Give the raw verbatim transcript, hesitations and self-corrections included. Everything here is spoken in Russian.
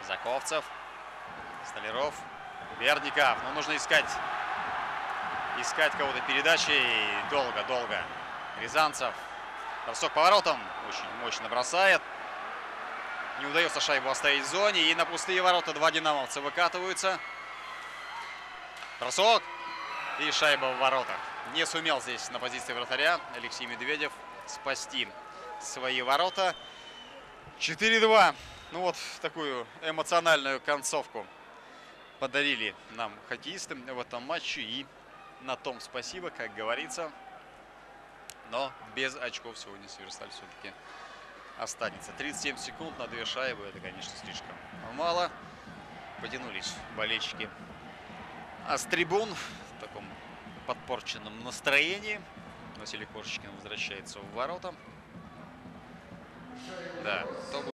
Заковцев, Столяров, Бердников. Но нужно искать, искать кого-то передачи. Долго-долго. Рязанцев. Бросок поворотом. Очень мощно бросает. Не удается шайбу оставить в зоне. И на пустые ворота два динамовца выкатываются. Бросок. И шайба в воротах. Не сумел здесь на позиции вратаря Алексей Медведев спасти свои ворота. четыре-два. Ну вот такую эмоциональную концовку подарили нам хоккеисты в этом матче. И на том спасибо, как говорится. Но без очков сегодня Северсталь все-таки останется. тридцать семь секунд на две шайбы. Это, конечно, слишком мало. Потянулись болельщики. А с трибун в таком подпорченном настроении Василий Коршечкин возвращается в ворота. Да, то